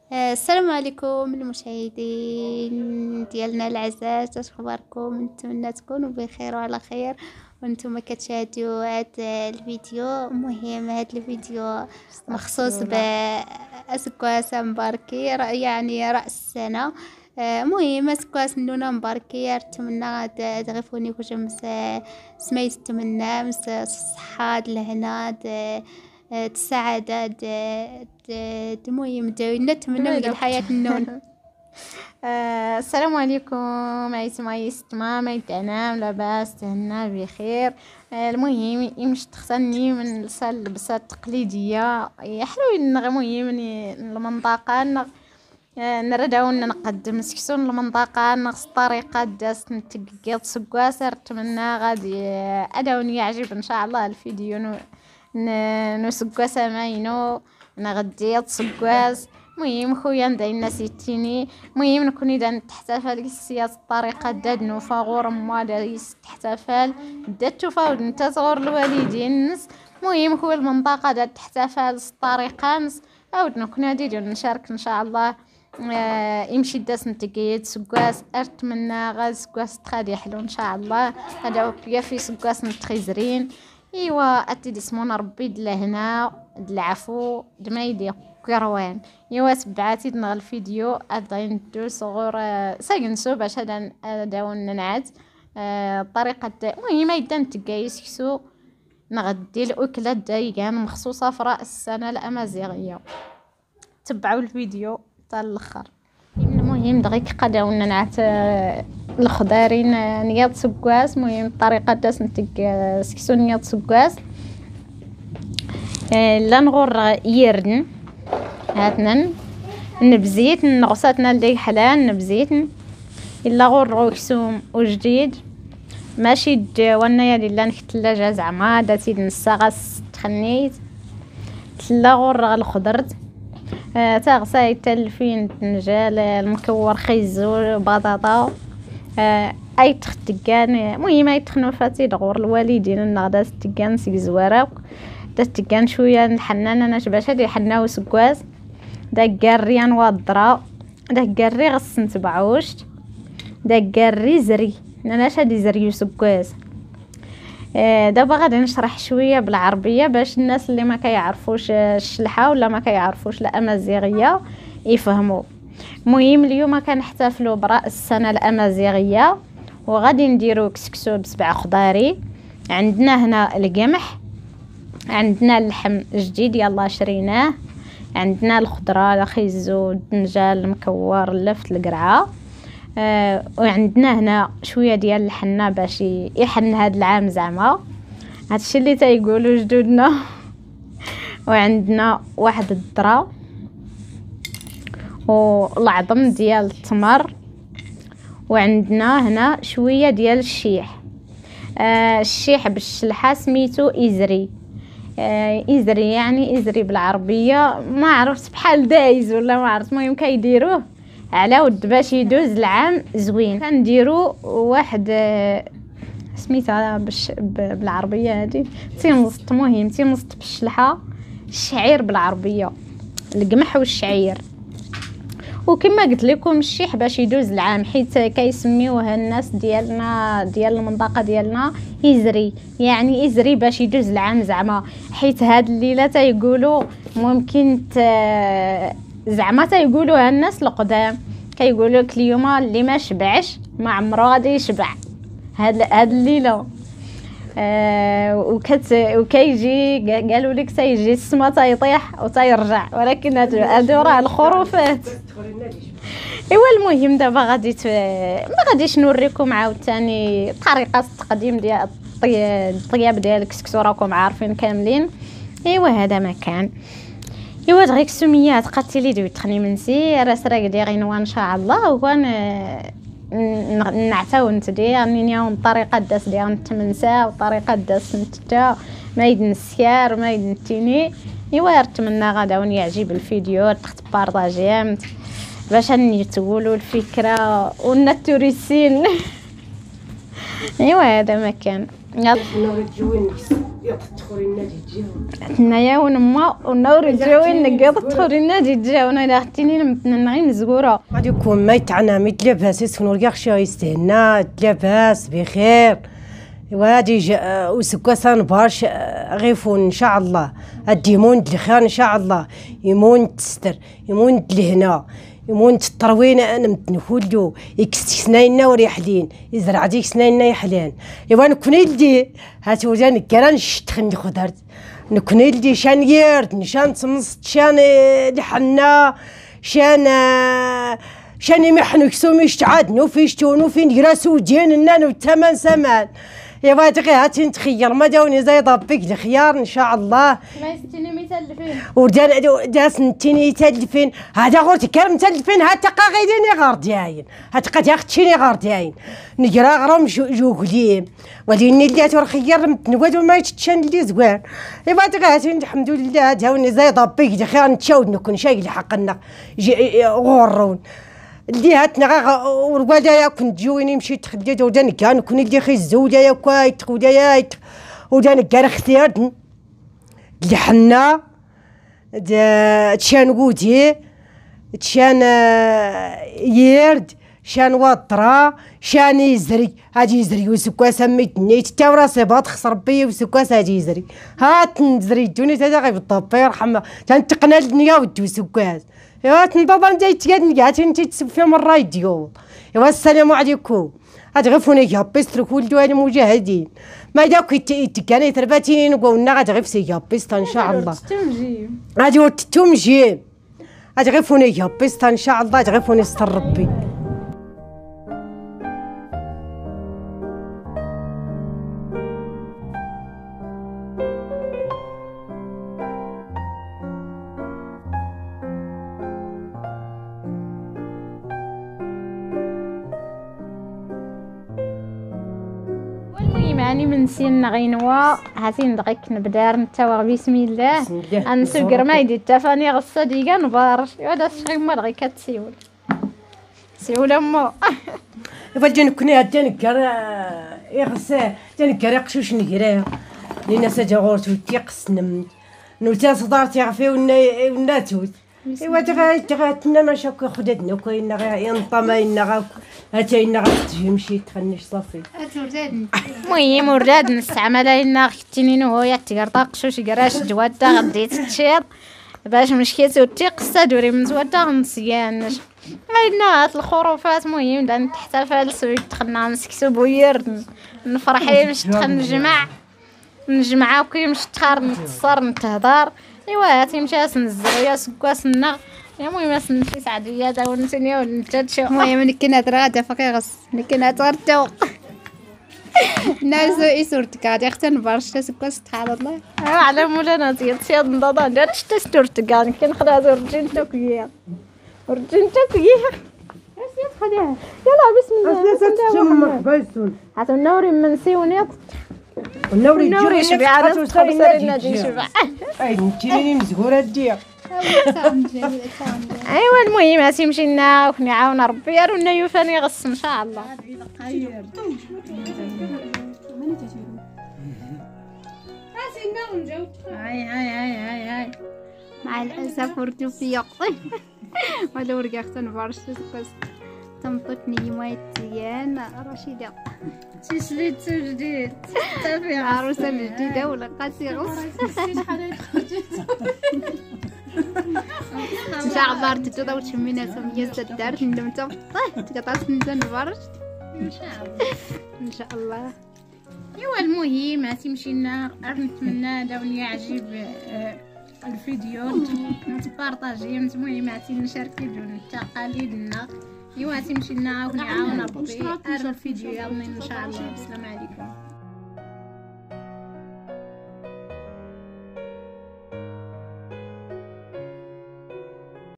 السلام عليكم المشاهدين ديالنا العزاز، اش اخباركم؟ نتمنى تكونوا بخير وعلى خير وانتم كتشاهدوا هذا الفيديو. مهم هذا الفيديو مخصوص بأسكواس مباركي يعني رأس السنة. مهم أسكواس نونا مباركي نتمنى تغفوني كجمس سميت تمنى مس الصحة الهنا السعادة المهم نتمنى من الحياة النون. السلام عليكم. عيسماي ستما ميتنا لاباس تهنا بخير. المهم يمش تخسني من اللبسة التقليدية يحلو المهم من المنطقة نرداو نقدم سكسون المنطقة نفس الطريقة داس نتقيط سكواس نتمنى غادي اداوني يعجب ان شاء الله الفيديو نسكواس ماينو نغديت سكواس. مهم خويا ندعي الناس يتيني مهم نكوني دا نتحتفل السياسة الطريقة داد نوفا ما دايس تحتفل داتو فاود نتا صغور الوالدين نس. مهم هو المنطقة دا تحتفل الطريقة نس عاود نكون هادي نشارك ان شاء الله. يمشي داس نتقيد سكواس ارتمنى غاز سكواس تخادي حلو ان شاء الله. هذا ويا في سكواس نتخيزرين ايوا اتي اسمونا ربي دلهنا دلعفو دمايدي كروان. ايوا تبعاتي دنا الفيديو ادين دو صغور ساينسو باش هذا داون ننعت الطريقه المهم يدا نتقايس كسو نغدي الاكله دايقان مخصوصه في راس السنه الامازيغيه. تبعوا الفيديو حتى الاخر. المهم دغيك قداو ننعت الخضارين نياط سكواس. مهم الطريقه داس نتق سكسو نياط سكواس لا نغور يردن هاتنا نبزيت نغساتنا لدي حلال نبزيت الا غور روكسوم وجديد ماشي وانا يا لله نك الثلاجه زعما داتي نصاغس تخنيت تلا غور الخضرت تاغساي تلفين تنجال المكور خيزو بطاطا اي تختكان. المهم اي تخنوفاتي دغور الوالدين النغدا ستكان سي زوارق دتكان شويه الحنانه انا باش هادي حناو سكواس داك الريان والضرا داك الري غص نتبعوش داك الري زري انا شادي زريو سكواس. دابا غادي نشرح شويه بالعربيه باش الناس اللي ما كيعرفوش الشلحه ولا ما كيعرفوش الامازيغيه يفهموا. المهم اليوم كنحتفلوا براس السنه الامازيغيه وغادي نديرو كسكسو بسبع خضاري. عندنا هنا القمح، عندنا اللحم جديد يلا شريناه، عندنا الخضره الخيزو الدنجال المكور اللفت القرعه، وعندنا هنا شويه ديال الحنه باش يحن هذا العام زعما هادشي اللي تيقولوا جدودنا. وعندنا واحد الذره والعظم ديال التمر، وعندنا هنا شويه ديال الشيح. الشيح بالشلحه سميتو ازري. ازري يعني ازري بالعربيه ما عرفت بحال دايز ولا ما عرفت. المهم كيديروه على ود باش يدوز العام زوين. كنديرو واحد سميتها بالعربيه هذه تيمزط. مهم تيمزط بالشلحه الشعير بالعربيه القمح والشعير. وكما قلت لكم الشيح باش يدوز العام حيت كيسميوه الناس ديالنا ديال المنطقه ديالنا ازري يعني ازري باش يدوز العام زعما. حيت هاد الليله تيقولوا ممكن زعما تيقولوها الناس القدام كيقولوا لك اليوم اللي ما شبعش ما عمرو غادي يشبع هاد الليله. وكيجي قالوا لك تيجي السما تيطيح وتيرجع ولكن هادو راه الخروفات. ايوا المهم دابا غادي ما غاديش نوريكم عاوتاني طريقه التقديم ديال الطياب ديال الكسكسو راكم عارفين كاملين. ايوا هذا مكان ايوا دغيك سميات قتلي دوي تخني منسي راسراك دي غينوا ان شاء الله. وان نعتاو نتدي يعني يوم طريقه داس ديال نتمنسا وطريقه داس نتتا ما يدنسيار ما يدنتيني. ايوا نتمنى غدا يعجب الفيديو تخت بارطاجيه باش تقولوا الفكره ونتوريسين. ايوا هذا مكان. حنايا ونما ونور الجوين نقيض تخورينا دي جاونا الى اختيني نمتنغين نزقورا غادي يكون ما يتعنا ميت لاباس يسكنوا الكاخشا يستهنا لاباس بخير وهادي وسكاسان باش غيفون ان شاء الله الديمون الخير ان شاء الله يمون تستر يمون لهنا يمون التروين نمتنخولو يكسناينا وريحلين يزرع ديك سناينا يحلين ايوا نكون يلدي هات وجان كران شتخني خدرت نكون يلدي شان يرد نشان تمصت شان لحنا شان محنو كسوم يشتعادنو فيشتونو فين يراسو ديالنا والثمن سمان ايوا تغي هاتي نتخير ما داوني زي ضبيك الخيار ان شاء الله ما يستني ميتلفين وداس نتيني تلفين هذا غورتي كرم تلفين حتى قاغيديني غار داين حتى قد ياختيني غار داين نقرا غرام جوغليم وليني اللي ترخير متنواد وما يتشان اللي زوان ايوا تغي هاتي الحمد لله داوني زي ضبيك الخيار نتشاود نكون شاي الحق غورون اللي هاتنا غا وروادا كنت جويني مشيت خديت ودان كان كون اللي خي الزوجه يا كوايت ودايت ودان كان اختيار اللي حنا تشان غودي تشان يرد شان وطرا شان يزري هادي يزري وسكا سميت نيت تا راسي باط خسر بيا وسكاس هادي يزري هات نزري دوني تا غير بالطبي يرحم تنتقنا الدنيا ودو سكاس ايوا تنتظر نتا يتقاد قعدتي انت تسب فيهم الرايديو ايوا السلام عليكم هاد غير فوني يابيستر ولدو هاد المجاهدين ما داك يتكاني ترباتين وقلنا غادي غير في يابيستا ان شاء الله غادي التمجيم غادي غير فوني يابيستا ان شاء الله غادي غير فوني ستر ربي يعني من سين غينوا هاتين دقيق نبدار نتا بسم الله انسكر ما يدي التفاني غصه ديكا نبارش هذا الشيء ما دغيا كتسيول سيول امو فالجن كنا تنكر يغسى تنكر قشوش نكرا لينا ساجا غورتو تيقسنم نوتا صدارتي غفي وناتوت ايوا تغاتنا ما شاكو خدتنا كاين غير ينطما ينا هاتينا غتمشي تخنيش صافي المهم وراد نستعمل لنا ختينين وهو تيقرطاقشوش كراش جواده غديت تشير باش مشكيتو تيقصا دوري من زواده غنسيانش غينا هاد الخروفات مهم دا نحتفل سويت دخلنا نسكتو بوير نفرحي باش دخل نجمعا وكي مش تخار نتصر نتهضر ايوا هاتي مشات نزغيا سكاسنا المهم نمشي سعديه تا ونسني ونتشو المهم كنا ترادا فكيغس كنا تغرتو ناس يسورتك غادي اختن برشا سكاس سبحان الله على مولانا تيصيد نضاضا ندير شتا ستورتك كنخدها ورجنتو كيا اسيت خديها يلا بسم الله هاتو النوري منسيوني النوري شبع على تخسرنا دي شبع اي نتيني مزغوره ديا ايوا المهم هاتي مشينا ونعاون ربي رانا يوفاني غص ان شاء الله هاي مع الاسف ورتو في يقطي ولا ورقا اختن برشا بس تمطتني يومين تيان رشيدة تسليت جديد تافي عروسة جديدة ولا قاسي غص ان شاء الله تتوضا وتشمينا سمية الدار ندم تقطعت نزن برش ان شاء الله ايوا المهم هاتي مشينا نتمنى داوني يعجب الفيديو نتبارطاجي المهم هاتي نشاركي تقاليدنا ايوا هاتي مشينا ونعاون ربي الفيديو يلا ان شاء الله. السلام عليكم.